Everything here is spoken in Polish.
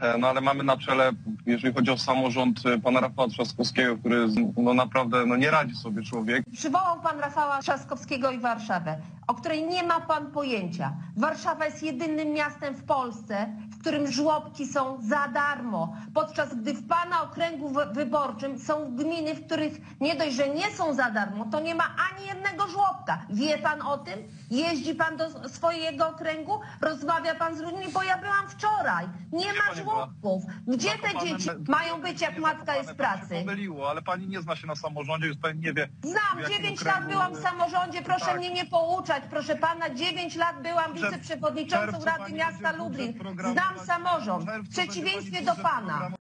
no ale mamy na czele, jeżeli chodzi o samorząd, pana Rafała Trzaskowskiego, który jest, no naprawdę nie radzi sobie człowiek. Przywołał pan Rafała Trzaskowskiego i Warszawę, o której nie ma pan pojęcia. Warszawa jest jedynym miastem w Polsce, w którym żłobki są za darmo, podczas gdy w pana okręgu wyborczym są gminy, w których nie dość, że nie są za darmo, to nie ma ani jednego żłobka. Wie pan o tym? Jeździ pan do swojego okręgu? Rozmawia pan z ludźmi? Bo ja byłam wczoraj. Nie ma żłobków. Gdzie te dzieci mają być, jak matka jest w pracy? Pani się pomyliło, ale pani nie zna się na samorządzie, już pani nie wie. Znam, 9 lat byłam w samorządzie, proszę mnie nie pouczać. Proszę pana, 9 lat byłam wiceprzewodniczącą Rady Miasta Lublin. Znam samorząd, w przeciwieństwie do pana.